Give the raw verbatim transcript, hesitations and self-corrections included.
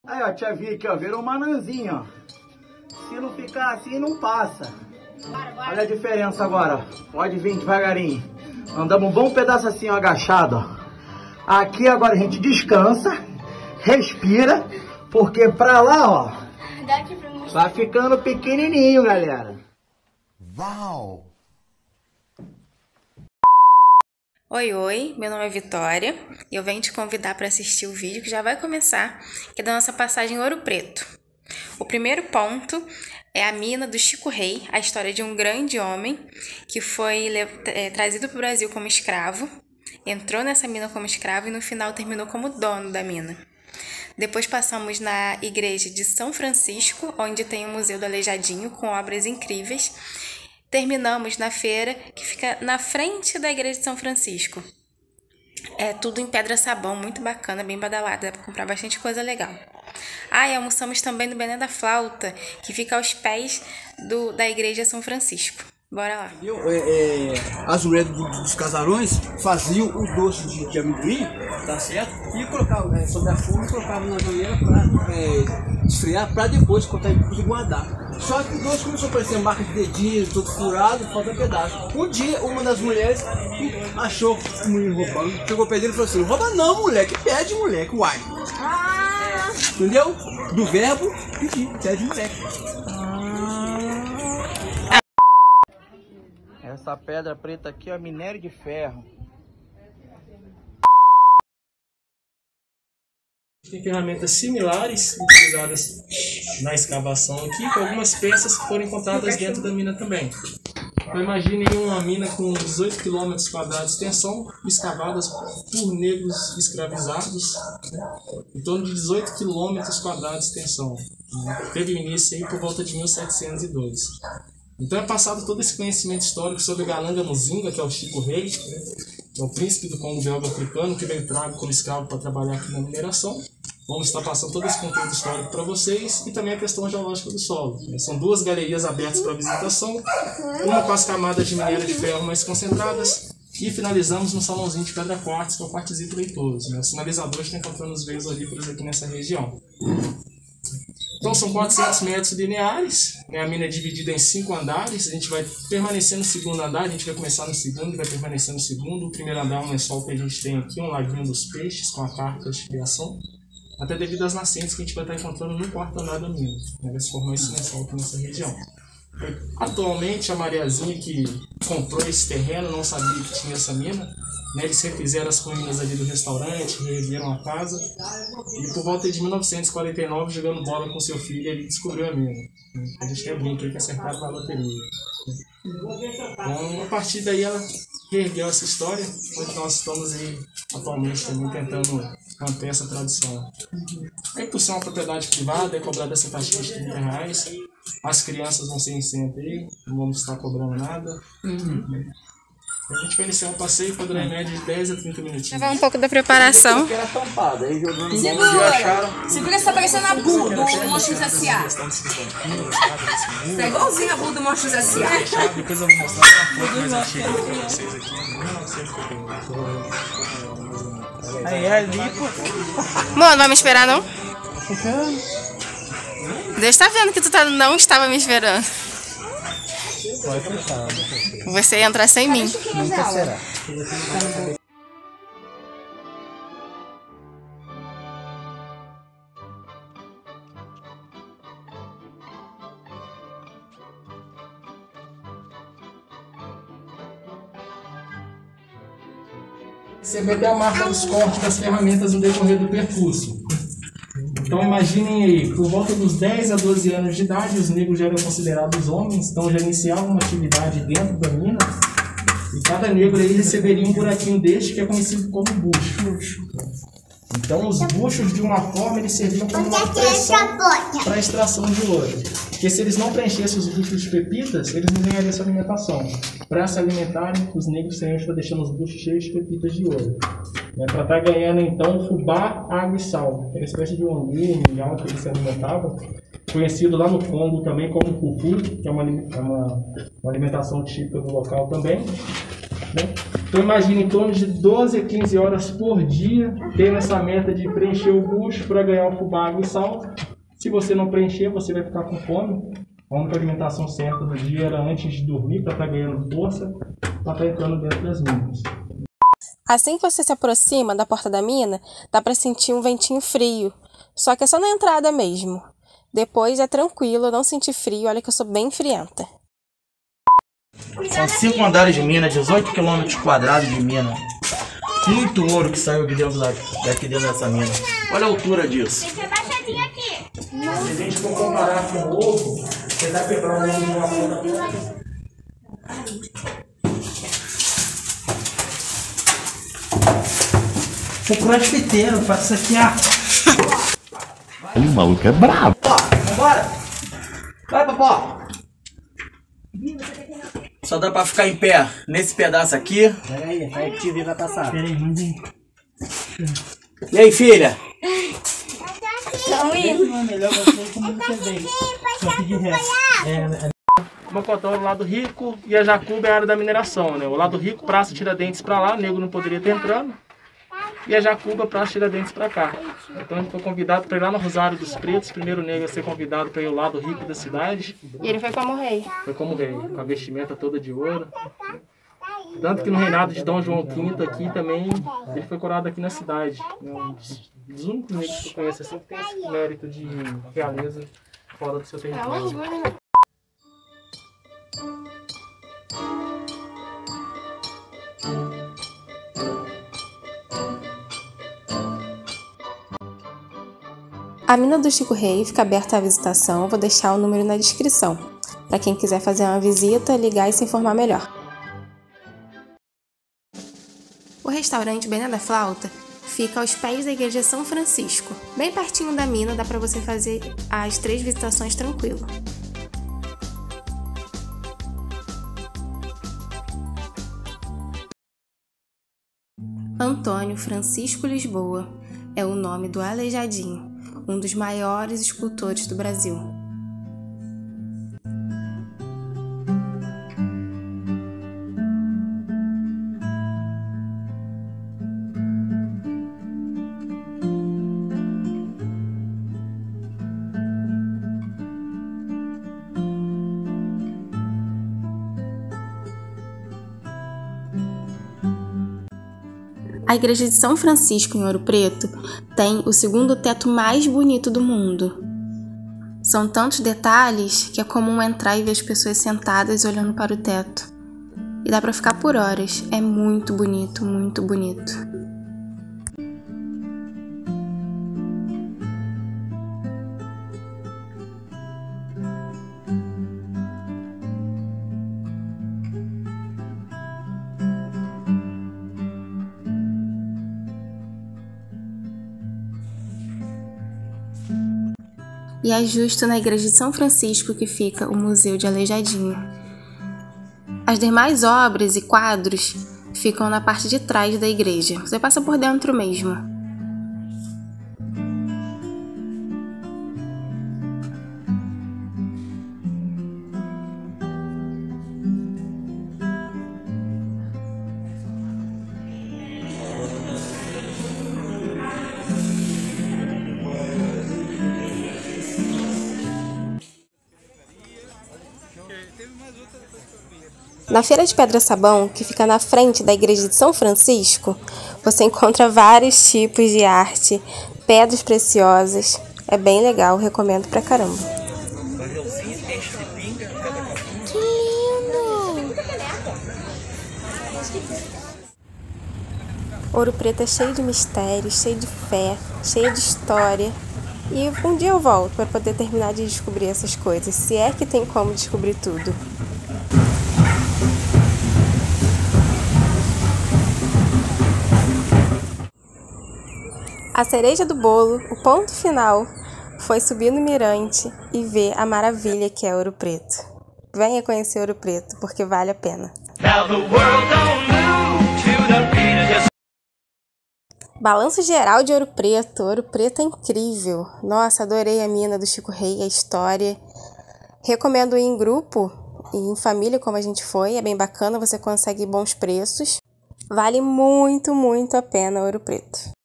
Aí, ó, tia Vicky, ó, virou uma nanzinha, ó. Se não ficar assim, não passa. Bora, bora. Olha a diferença agora, ó. Pode vir devagarinho. Andamos um bom pedaço assim, ó, agachado, ó. Aqui agora a gente descansa, respira, porque pra lá, ó, vai ficando pequenininho, galera. Uau! Oi, oi, meu nome é Vitória e eu venho te convidar para assistir o vídeo que já vai começar, que é da nossa passagem Ouro Preto. O primeiro ponto é a mina do Chico Rei, a história de um grande homem que foi é, trazido para o Brasil como escravo, entrou nessa mina como escravo e no final terminou como dono da mina. Depois passamos na igreja de São Francisco, onde tem o Museu do Aleijadinho com obras incríveis. Terminamos na feira, que fica na frente da igreja de São Francisco. É tudo em pedra sabão, muito bacana, bem badalado, dá pra comprar bastante coisa legal. Ah, e almoçamos também no Bené da Flauta, que fica aos pés do, da igreja São Francisco. Bora lá. Eu, é, é, as mulheres do, dos casarões faziam o doce de, de amendoim, tá certo? E colocavam é, sobre a forma e colocavam na banheira para é, esfriar, para depois cortar e guardar. Só que o doce começou a aparecer marca de dedinho, todo furado, falta um pedaço. Um dia, uma das mulheres achou o menino roubando, chegou perto dele e falou assim: rouba não, moleque, pede, moleque, uai. Ah. Entendeu? Do verbo pedir, pede, moleque. Essa pedra preta aqui é minério de ferro. Tem ferramentas similares utilizadas na escavação aqui, com algumas peças que foram encontradas dentro da mina também. Então imaginem uma mina com dezoito quilômetros quadrados de extensão, escavadas por negros escravizados, né? Em torno de dezoito quilômetros quadrados de extensão. Né? Teve início aí por volta de mil setecentos e dois. Então é passado todo esse conhecimento histórico sobre Galanga Muzinga, que é o Chico Rei, né? Que é o príncipe do Congo belga africano, que veio trago como escravo para trabalhar aqui na mineração. Vamos estar passando todo esse conteúdo histórico para vocês e também a questão geológica do solo. São duas galerias abertas para visitação, uma com as camadas de minério de ferro mais concentradas e finalizamos no salãozinho de pedra quartzo, que é o quartzito leitoso. Os sinalizadores estão encontrando os veios olíferos aqui nessa região. Então são quatrocentos metros lineares, né? A mina é dividida em cinco andares, a gente vai permanecer no segundo andar, a gente vai começar no segundo e vai permanecer no segundo. O primeiro andar é um lençol que a gente tem aqui, um laguinho dos peixes com a carta de criação, até devido às nascentes que a gente vai estar encontrando no quarto andar da mina, né? Vai se formar esse lençol aqui nessa região. Atualmente a Mariazinha que comprou esse terreno não sabia que tinha essa mina, né? Eles refizeram as ruínas ali do restaurante, reergueram a casa e por volta de mil novecentos e quarenta e nove, jogando bola com seu filho, ele descobriu a mina, né? A gente até brinca que acertaram na loteria. Então a partir daí ela reergueu essa história, onde nós estamos aí atualmente também tentando manter essa tradição. Aí por ser uma propriedade privada é cobrada essa taxa de trinta reais. As crianças vão ser isento aí, não vamos estar cobrando nada. Uhum. A gente vai iniciar um passeio para durar em média de dez a trinta minutinhos. Levar um pouco da preparação. Segura! Segura, você tá parecendo a Bull do Monstros S A. Tá igualzinho a Bull do Monstros S A. Depois eu vou mostrar uma foto mais antiga para vocês aqui. mil novecentos e oitenta. Aí é ali, pô. Mano, não vai me esperar não? Deus tá vendo que tu tá, não estava me esperando. Pode fechar. Você ia entrar sem mim. Nunca será. Você vê até a marca dos cortes das ferramentas no decorrer do percurso. Então imaginem aí, por volta dos dez a doze anos de idade, os negros já eram considerados homens, então já iniciavam uma atividade dentro da mina, e cada negro aí receberia um buraquinho deste que é conhecido como bucho. Então os buchos, de uma forma, eles serviam como uma pressão para a extração de ouro. Porque se eles não preenchessem os buchos de pepitas, eles não ganhariam sua alimentação. Para se alimentarem, os negros sempre estão deixando os buchos cheios de pepitas de ouro. Né, para estar ganhando então fubá, água e sal. Era uma espécie de umbi, mingau que eles se alimentavam. Conhecido lá no Congo também como fufu, que é uma, uma, uma alimentação típica do local também. né? Então imagine em torno de doze a quinze horas por dia, tendo essa meta de preencher o bucho para ganhar o fubá, água e sal. Se você não preencher, você vai ficar com fome. A única alimentação certa do dia era antes de dormir, para estar ganhando força, para estar entrando dentro das minas. Assim que você se aproxima da porta da mina, dá para sentir um ventinho frio. Só que é só na entrada mesmo. Depois é tranquilo, eu não senti frio, olha que eu sou bem frienta. São cinco andares de mina, dezoito quilômetros quadrados de mina. Muito ouro que saiu aqui dentro, da, daqui dentro dessa mina. Olha a altura disso. Se a gente for comparar com o ovo, você vai quebrar o ovo de uma ponta. Sou crossfiteiro, faço isso aqui, ó. O maluco é brabo. Ó, vambora. Vai, Popó. Só dá pra ficar em pé nesse pedaço aqui. Pera aí, vai que te ver vai passar. Pera aí, manda aí. E aí, filha? Estão indo. Melhor você como você vem. Só que de resto. Mocotó é o lado rico e a Jacuba é a área da mineração, né? O lado rico, Praça Tiradentes pra lá, negro não poderia ter entrando. E a Jacuba, Praça Tiradentes pra cá. Então a gente foi convidado para ir lá no Rosário dos Pretos, primeiro negro a ser convidado para ir ao lado rico da cidade. E ele foi como rei. Foi como rei, com a vestimenta toda de ouro. Tanto que no reinado de Dom João quinto aqui também, ele foi coroado aqui na cidade. Um dos únicos negros que eu conheço assim que tem esse mérito de realeza fora do seu território. A mina do Chico Rei fica aberta à visitação, vou deixar o número na descrição, para quem quiser fazer uma visita, ligar e se informar melhor. O restaurante Bené da Flauta fica aos pés da igreja São Francisco. Bem pertinho da mina, dá para você fazer as três visitações tranquilo. Antônio Francisco Lisboa é o nome do Aleijadinho, um dos maiores escultores do Brasil. A igreja de São Francisco, em Ouro Preto, tem o segundo teto mais bonito do mundo. São tantos detalhes que é comum entrar e ver as pessoas sentadas olhando para o teto. E dá para ficar por horas. É muito bonito, muito bonito. E é justo na igreja de São Francisco que fica o Museu de Aleijadinho. As demais obras e quadros ficam na parte de trás da igreja. Você passa por dentro mesmo. Na Feira de Pedra Sabão, que fica na frente da igreja de São Francisco, você encontra vários tipos de arte, pedras preciosas. É bem legal, recomendo pra caramba. Que lindo! Ouro Preto é cheio de mistérios, cheio de fé, cheio de história. E um dia eu volto para poder terminar de descobrir essas coisas, se é que tem como descobrir tudo. A cereja do bolo, o ponto final, foi subir no mirante e ver a maravilha que é Ouro Preto. Venha conhecer Ouro Preto, porque vale a pena. Balanço geral de Ouro Preto. Ouro Preto é incrível. Nossa, adorei a mina do Chico Rei, a história. Recomendo ir em grupo e em família, como a gente foi, é bem bacana, você consegue bons preços. Vale muito, muito a pena Ouro Preto.